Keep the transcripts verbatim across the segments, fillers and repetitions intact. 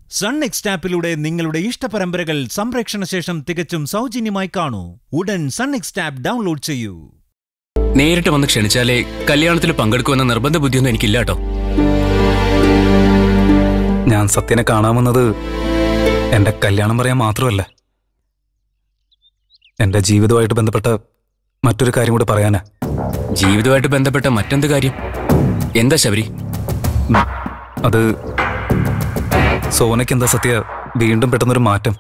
Sun next ആപ്പിലൂടെ നിങ്ങളുടെ ഇഷ്ടപരമ്പരകൾ സംപ്രേക്ഷണ ശേഷം തികച്ചും സൗജന്യമായി കാണൂ. ഉടൻ സൺ നെക്സ്റ്റ് ആപ്പ് ഡൗൺലോഡ് ചെയ്യൂ. നേരിട്ട് വന്ന് ക്ഷണിച്ചാലേ കല്യാണത്തിൽ പങ്കെടുക്കുമെന്ന നിർബന്ധ ബുദ്ധിയൊന്നും എനിക്കില്ല കേട്ടോ. ഞാൻ സത്യനെ കാണാമെന്നത് എന്റെ കല്യാണം പറയാൻ മാത്രമല്ല, എന്റെ ജീവിതവുമായിട്ട് ബന്ധപ്പെട്ട മറ്റൊരു കാര്യം കൂടെ പറയാനാ. ജീവിതവുമായിട്ട് ബന്ധപ്പെട്ട മറ്റെന്ത് കാര്യം? എന്താ ശബരി? അത് സോനയ്ക്ക് എന്താ സത്യ വീണ്ടും പെട്ടെന്നൊരു മാറ്റം.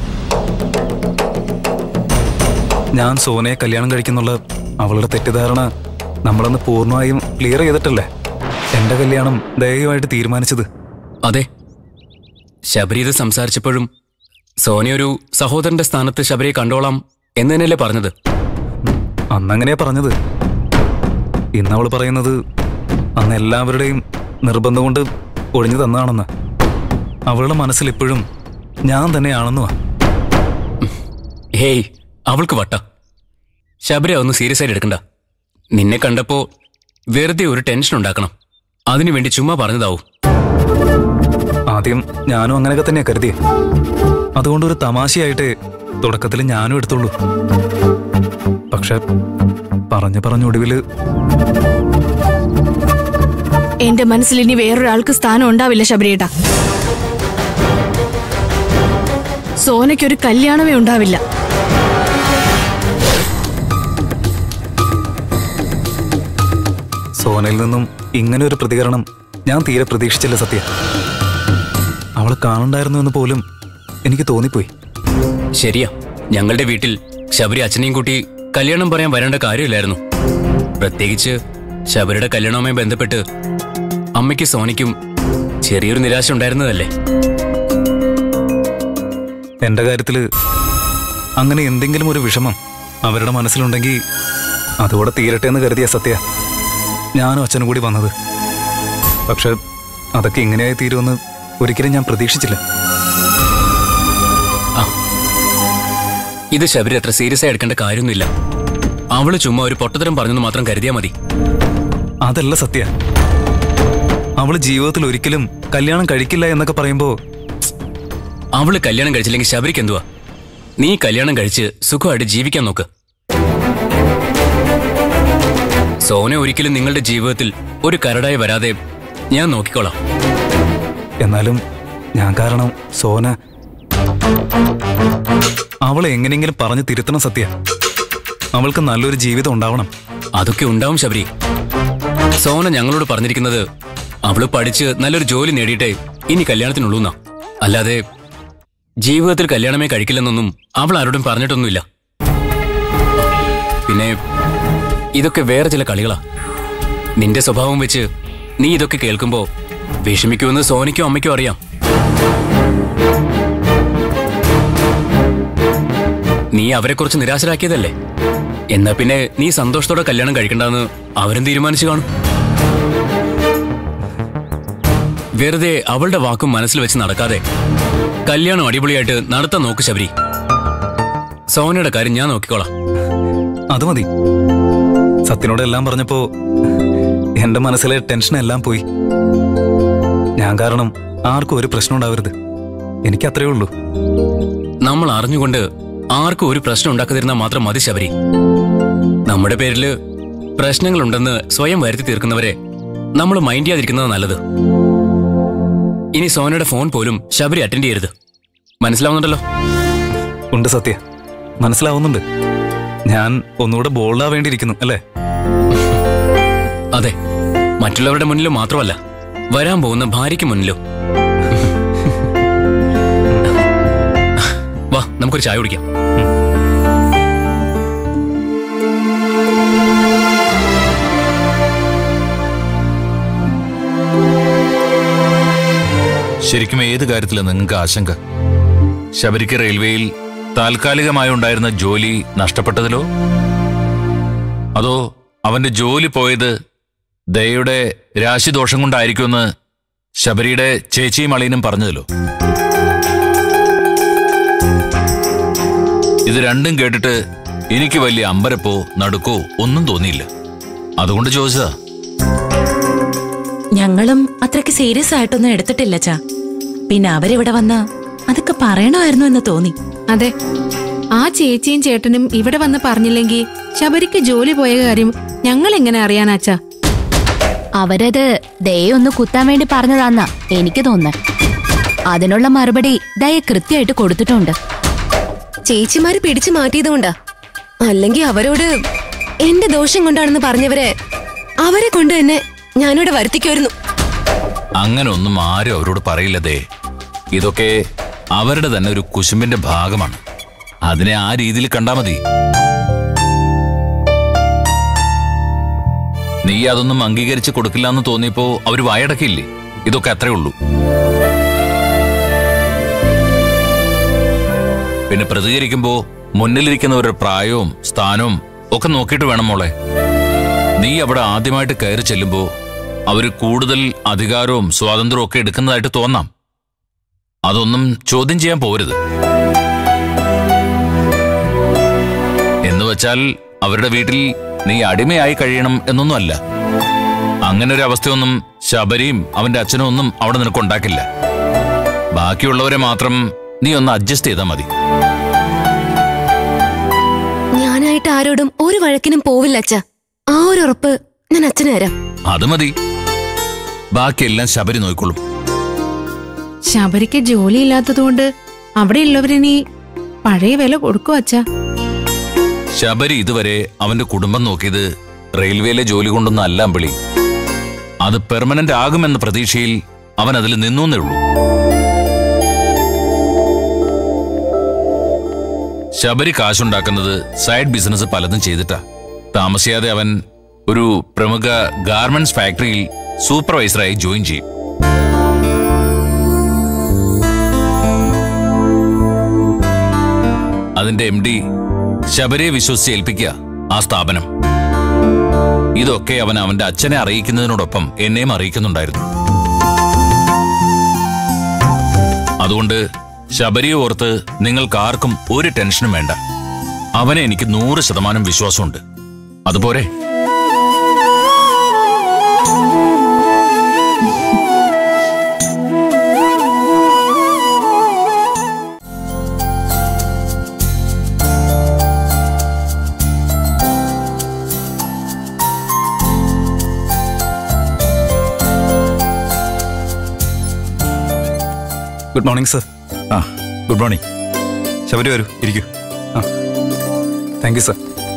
ഞാൻ സോനയെ കല്യാണം കഴിക്കുന്നുള്ള അവളുടെ തെറ്റിദ്ധാരണ നമ്മളന്ന് പൂർണ്ണമായും ക്ലിയർ ചെയ്തിട്ടല്ലേ എന്റെ കല്യാണം ദയവായിട്ട് തീരുമാനിച്ചത്. അതെ, ശബരി ഇത് സംസാരിച്ചപ്പോഴും സോനയൊരു സഹോദരന്റെ സ്ഥാനത്ത് ശബരിയെ കണ്ടോളാം എന്ന് തന്നെയല്ലേ പറഞ്ഞത്? അന്നങ്ങനെയാ പറഞ്ഞത്. ഇന്നവള് പറയുന്നത് അന്ന് എല്ലാവരുടെയും നിർബന്ധം കൊണ്ട് ഒഴിഞ്ഞു തന്നാണെന്ന്. അവളുടെ മനസ്സിൽ ഇപ്പോഴും ഞാൻ തന്നെയാണെന്നുവാ. ഹേയ്, അവൾക്ക് വട്ട. ശബരി ഒന്ന് സീരിയസ് ആയിട്ട് എടുക്കണ്ട. നിന്നെ കണ്ടപ്പോ വെറുതെ ഒരു ടെൻഷൻ ഉണ്ടാക്കണം, അതിനുവേണ്ടി ചുമ്മാ പറഞ്ഞതാവും. ആദ്യം ഞാനും അങ്ങനെയൊക്കെ തന്നെയാ കരുതിയേ. അതുകൊണ്ട് ഒരു തമാശയായിട്ട് തുടക്കത്തിൽ ഞാനും എടുത്തുള്ളൂ. പക്ഷെ പറഞ്ഞു പറഞ്ഞ ഒടുവില് എന്റെ മനസ്സിൽ ഇനി വേറൊരാൾക്ക് സ്ഥാനം ഉണ്ടാവില്ല ശബരിയേട്ടാ. സോനയ്ക്കൊരു കല്യാണമേ ഉണ്ടാവില്ല. സോനയിൽ നിന്നും ഇങ്ങനെ ഒരു പ്രതികരണം ഞാൻ തീരെ പ്രതീക്ഷിച്ചില്ല സത്യ. അവളെ കാണണ്ടായിരുന്നു എന്ന് പോലും എനിക്ക് തോന്നിപ്പോയി. ശരിയാ, ഞങ്ങളുടെ വീട്ടിൽ ശബരി അച്ഛനെയും കൂട്ടി കല്യാണം പറയാൻ വരേണ്ട കാര്യമില്ലായിരുന്നു. പ്രത്യേകിച്ച് ശബരിയുടെ കല്യാണവുമായി ബന്ധപ്പെട്ട് അമ്മയ്ക്കും സോനയ്ക്കും ചെറിയൊരു നിരാശ ഉണ്ടായിരുന്നതല്ലേ. എന്റെ കാര്യത്തില് അങ്ങനെ എന്തെങ്കിലും ഒരു വിഷമം അവരുടെ മനസ്സിലുണ്ടെങ്കിൽ അതുകൂടെ തീരട്ടെ എന്ന് കരുതിയ സത്യ ഞാനും അച്ഛനും കൂടി വന്നത്. പക്ഷെ അതൊക്കെ ഇങ്ങനെയായി തീരുമെന്ന് ഒരിക്കലും ഞാൻ പ്രതീക്ഷിച്ചില്ല. ആ, ഇത് ശബരി അത്ര സീരിയസ് ആയി എടുക്കേണ്ട കാര്യമൊന്നുമില്ല. അവള് ചുമ്മാ ഒരു പൊട്ടത്തരം പറഞ്ഞെന്ന് മാത്രം കരുതിയാ മതി. അതല്ല സത്യ, അവള് ജീവിതത്തിൽ ഒരിക്കലും കല്യാണം കഴിക്കില്ല എന്നൊക്കെ പറയുമ്പോ അവള് കല്യാണം കഴിച്ചില്ലെങ്കിൽ ശബരിക്ക് എന്തുവാ? നീ കല്യാണം കഴിച്ച് സുഖമായിട്ട് ജീവിക്കാൻ നോക്ക്. സോന ഒരിക്കലും നിങ്ങളുടെ ജീവിതത്തിൽ ഒരു കരടായി വരാതെ ഞാൻ നോക്കിക്കോളാം. എന്നാലും ഞാൻ കാരണം സോന അവളെ എങ്ങനെയെങ്കിലും പറഞ്ഞു തിരുത്തണം സത്യ. അവൾക്ക് നല്ലൊരു ജീവിതം ഉണ്ടാവണം. അതൊക്കെ ഉണ്ടാവും ശബരി. സോന ഞങ്ങളോട് പറഞ്ഞിരിക്കുന്നത് അവള് പഠിച്ച് നല്ലൊരു ജോലി നേടിയിട്ടേ ഇനി കല്യാണത്തിനുള്ളൂന്നാ. അല്ലാതെ ജീവിതത്തിൽ കല്യാണമേ കഴിക്കില്ലെന്നൊന്നും അവൾ ആരോടും പറഞ്ഞിട്ടൊന്നുമില്ല. പിന്നെ ഇതൊക്കെ വേറെ ചില കളികളാ. നിന്റെ സ്വഭാവം വെച്ച് നീ ഇതൊക്കെ കേൾക്കുമ്പോ വിഷമിക്കുമെന്ന് സോനയ്ക്കും അമ്മയ്ക്കും അറിയാം. നീ അവരെ കുറിച്ച് നിരാശരാക്കിയതല്ലേ? എന്നാ പിന്നെ നീ സന്തോഷത്തോടെ കല്യാണം കഴിക്കണ്ടെന്ന് അവരും തീരുമാനിച്ചു കാണും. വെറുതെ അവളുടെ വാക്കും മനസ്സിൽ വെച്ച് നടക്കാതെ കല്യാണം അടിപൊളിയായിട്ട് നടത്താൻ നോക്ക് ശബരി. സോനയുടെ കാര്യം ഞാൻ നോക്കിക്കോളാം. അത് മതി. സത്യനോട് എല്ലാം പറഞ്ഞപ്പോ എന്റെ മനസ്സിലെ ടെൻഷൻ എല്ലാം പോയി. ഞാൻ കാരണം ആർക്കും ഒരു പ്രശ്നം ഉണ്ടാവരുത്, എനിക്ക് അത്രേ ഉള്ളൂ. നമ്മൾ അറിഞ്ഞുകൊണ്ട് ആർക്കും ഒരു പ്രശ്നം ഉണ്ടാക്കാതിരുന്നാൽ മാത്രം മതി ശബരി. നമ്മുടെ പേരില് പ്രശ്നങ്ങളുണ്ടെന്ന് സ്വയം വരുത്തി തീർക്കുന്നവരെ നമ്മൾ മൈൻഡ് ചെയ്യാതിരിക്കുന്നത് നല്ലത്. ഇനി സോനയുടെ ഫോൺ പോലും ശബരി അറ്റൻഡ് ചെയ്യരുത്. മനസ്സിലാവുന്നുണ്ടല്ലോ? ഉണ്ട് സത്യ, മനസ്സിലാവുന്നുണ്ട്. ഞാൻ ഒന്നുകൂടെ ബോൾഡാവേണ്ടിയിരിക്കുന്നു അല്ലേ? അതെ, മറ്റുള്ളവരുടെ മുന്നിലും മാത്രമല്ല, വരാൻ പോകുന്ന ഭാര്യയ്ക്ക് മുന്നിലും. വാ, നമുക്കൊരു ചായ കുടിക്കാം. ശരിക്കും ഏത് കാര്യത്തിലാണ് നിങ്ങൾക്ക് ആശങ്ക? ശബരിക്ക് റെയിൽവേയിൽ താൽക്കാലികമായി ഉണ്ടായിരുന്ന ജോലി നഷ്ടപ്പെട്ടതിലോ, അതോ അവന്റെ ജോലി പോയത് ദയയുടെ രാശിദോഷം കൊണ്ടായിരിക്കുമെന്ന് ശബരിയുടെ ചേച്ചിയും അളിയനും പറഞ്ഞതിലോ? ഇത് രണ്ടും കേട്ടിട്ട് എനിക്ക് വലിയ അമ്പരപ്പോ നടുക്കോ ഒന്നും തോന്നിയില്ല. അതുകൊണ്ട് ചോദിച്ചതാ. ഞങ്ങളും അത്രയ്ക്ക് സീരിയസ് ആയിട്ടൊന്നും എടുത്തിട്ടില്ല ചാ. പിന്നെ അവരിവിടെ വന്ന് അതൊക്കെ പറയണമായിരുന്നു എന്ന് തോന്നി. അതെ, ആ ചേച്ചിയും ചേട്ടനും ഇവിടെ വന്ന് പറഞ്ഞില്ലെങ്കിൽ ശബരിക്ക് ജോലി പോയ കാര്യം ഞങ്ങൾ എങ്ങനെ അറിയാനാച്ചാ? അവരത് ദയ ഒന്ന് കുത്താൻ വേണ്ടി പറഞ്ഞതാന്നാ എനിക്ക് തോന്നുന്നത്. അതിനുള്ള മറുപടി ദയ കൃത്യമായിട്ട് കൊടുത്തിട്ടുണ്ട്. ചേച്ചിമാര് പിടിച്ചു മാറ്റിയതുകൊണ്ടാ. അല്ലെങ്കിൽ അവരോട് എന്റെ ദോഷം കൊണ്ടാണെന്ന് പറഞ്ഞവരെ അവരെ കൊണ്ട് തന്നെ ഞാനിവിടെ വരുത്തിക്കുമായിരുന്നു. അങ്ങനെ ഒന്നും ആരും അവരോട് പറയില്ലതേ. ഇതൊക്കെ അവരുടെ തന്നെ ഒരു കുശുമ്പിന്റെ ഭാഗമാണ്. അതിനെ ആ രീതിയിൽ കണ്ടാ മതി. നീ അതൊന്നും അംഗീകരിച്ച് കൊടുക്കില്ല എന്ന് തോന്നിയപ്പോ അവര് വായടക്കില്ലേ? ഇതൊക്കെ അത്രേ ഉള്ളൂ. പിന്നെ പ്രതികരിക്കുമ്പോ മുന്നിലിരിക്കുന്നവരുടെ പ്രായവും സ്ഥാനവും ഒക്കെ നോക്കിയിട്ട് വേണം മോളെ. നീ അവിടെ ആദ്യമായിട്ട് കയറി ചെല്ലുമ്പോ അവര് കൂടുതൽ അധികാരവും സ്വാതന്ത്ര്യവും ഒക്കെ എടുക്കുന്നതായിട്ട് തോന്നാം. അതൊന്നും ചോദ്യം ചെയ്യാൻ പോരുത്. എന്ന് വെച്ചാൽ അവരുടെ വീട്ടിൽ നീ അടിമയായി കഴിയണം എന്നൊന്നും അല്ല. അങ്ങനെ ഒരു അവസ്ഥയൊന്നും ശബരിയും അവന്റെ അച്ഛനും ഒന്നും അവിടെ നിനക്കുണ്ടാക്കില്ല. ബാക്കിയുള്ളവരെ മാത്രം നീ ഒന്ന് അഡ്ജസ്റ്റ് ചെയ്താൽ മതി. ഞാനായിട്ട് ആരോടും ഒരു വഴക്കിനും പോവില്ല അച്ഛ. ആ ഒരു ഉറപ്പ് ഞാൻ അച്ഛന് തരാം. അത് മതി. ബാക്കിയെല്ലാം ശബരി നോയിക്കൊള്ളും. ശബരിക്ക് ജോലി ഇല്ലാത്തതുകൊണ്ട് അവിടെയുള്ളവരിനി പഴയ വില കൊടുക്കും അച്ഛാ. ശബരി ഇതുവരെ അവന്റെ കുടുംബം നോക്കിയത് റെയിൽവേയിലെ ജോലി കൊണ്ടൊന്നും അല്ല അമ്പിളി. അത് പെർമനന്റ് ആകുമെന്ന പ്രതീക്ഷയിൽ അവൻ അതിൽ നിന്നേ ഉള്ളൂ. ശബരി കാശുണ്ടാക്കുന്നത് സൈഡ് ബിസിനസ് പലതും ചെയ്തിട്ടാ. താമസിയാതെ അവൻ ഒരു പ്രമുഖ ഗാർമെന്റ്സ് ഫാക്ടറിയിൽ സൂപ്പർവൈസറായി ജോയിൻ ചെയ്യും. അതിന്റെ എം ഡി ശബരിയെ വിശ്വസിച്ച് ഏൽപ്പിക്കുക ആ സ്ഥാപനം. ഇതൊക്കെ അവൻ അവന്റെ അച്ഛനെ അറിയിക്കുന്നതിനോടൊപ്പം എന്നെയും അറിയിക്കുന്നുണ്ടായിരുന്നു. അതുകൊണ്ട് ശബരിയെ ഓർത്ത് നിങ്ങൾക്ക് ആർക്കും ഒരു ടെൻഷനും വേണ്ട. അവനെ എനിക്ക് നൂറ് ശതമാനം വിശ്വാസമുണ്ട്. അതുപോലെ ഗുഡ് മോർണിംഗ് സർ. ആ, ഗുഡ് മോർണിംഗ്. ശബരി വരൂ, ഇരിക്കൂ. ആ, താങ്ക് യു സർ.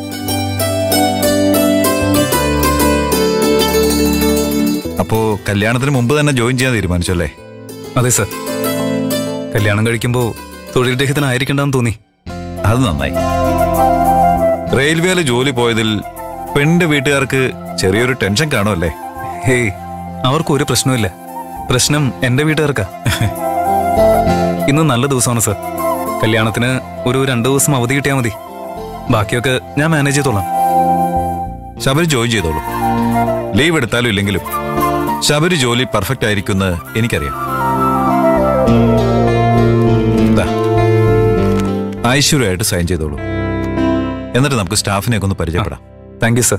അപ്പോ കല്യാണത്തിന് മുമ്പ് തന്നെ ജോയിൻ ചെയ്യാൻ തീരുമാനിച്ചു അല്ലേ? അതെ സർ. കല്യാണം കഴിക്കുമ്പോൾ തൊഴിൽ രഹിതനായിരിക്കണ്ടെന്ന് തോന്നി. അത് നന്നായി. റെയിൽവേയിലെ ജോലി പോയതിൽ പെണ്ണിന്റെ വീട്ടുകാർക്ക് ചെറിയൊരു ടെൻഷൻ കാണുമല്ലേ? ഹേയ്, അവർക്കൊരു പ്രശ്നമില്ല. പ്രശ്നം എന്റെ വീട്ടുകാർക്കാ. ഇന്ന് നല്ല ദിവസമാണ് സർ. കല്യാണത്തിന് ഒരു രണ്ടു ദിവസം അവധി കിട്ടിയാൽ മതി. ബാക്കിയൊക്കെ ഞാൻ മാനേജ് ചെയ്തോളാം. ശബരി ജോയിൻ ചെയ്തോളൂ. ലീവ് എടുത്താലും ഇല്ലെങ്കിലും ശബരി ജോലി പെർഫെക്റ്റ് ആയിരിക്കുമെന്ന് എനിക്കറിയാം. ഐശ്വര്യമായിട്ട് സൈൻ ചെയ്തോളൂ. എന്നിട്ട് നമുക്ക് സ്റ്റാഫിനെയൊക്കെ ഒന്ന് പരിചയപ്പെടാം. Thank you sir.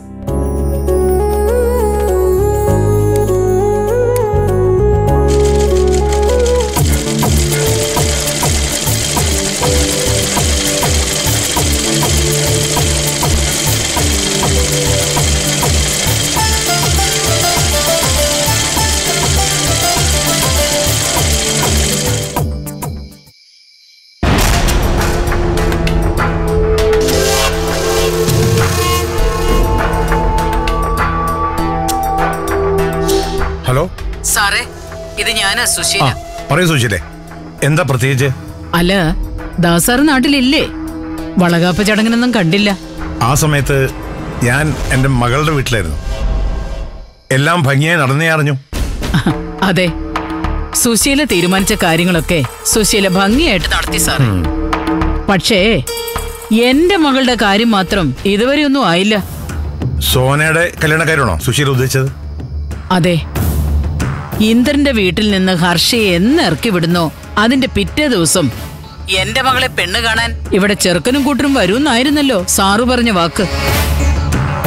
ഹലോ സാറേ, ഇത് ഞാനാ സുശീല. പറയൂ സുശീലേ, എന്താ പ്രത്യേകിച്ച്? അല്ല, ദാസാറ് നാട്ടിലില്ലേ? വളകാപ്പ് ചടങ്ങിനൊന്നും കണ്ടില്ല. ആ സമയത്ത് ഞാൻ എൻ്റെ മകളുടെ വീട്ടിലായിരുന്നു. എല്ലാം ഭംഗിയായി നടന്നേ അറിഞ്ഞു. അതെ, സുശീല തീരുമാനിച്ച കാര്യങ്ങളൊക്കെ സുശീല ഭംഗിയായിട്ട് നടത്തി സാറേ. പക്ഷേ എന്റെ മകളുടെ കാര്യം മാത്രം ഇതുവരെ ഒന്നും ആയില്ല. സോനയുടെ കല്യാണക്കാരാണോ സുശീല ഉദ്ദേശിച്ചത്? അതെ, ഇന്ദ്രന്റെ വീട്ടിൽ നിന്ന് ഹർഷയെ എന്ന് ഇറക്കി വിടുന്നോ അതിന്റെ പിറ്റേ ദിവസം എന്റെ മകളെ പെണ്ണ് കാണാൻ ഇവിടെ ചെറുക്കനും കൂട്ടരും വരൂന്നായിരുന്നല്ലോ സാറു പറഞ്ഞ വാക്ക്.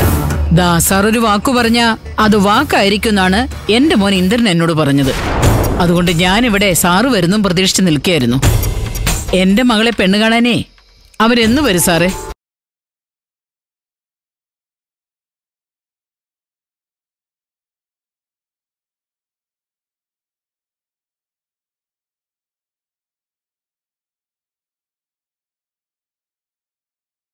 ദാസാർ ഒരു വാക്കു പറഞ്ഞ അത് വാക്കായിരിക്കുന്നാണ് എന്റെ മോൻ ഇന്ദ്രൻ എന്നോട് പറഞ്ഞത്. അതുകൊണ്ട് ഞാനിവിടെ സാറ് വരുന്നും പ്രതീക്ഷിച്ച് നിൽക്കുകയായിരുന്നു. എന്റെ മകളെ പെണ്ണ് കാണാനേ അവരെന്നു വരും സാറേ.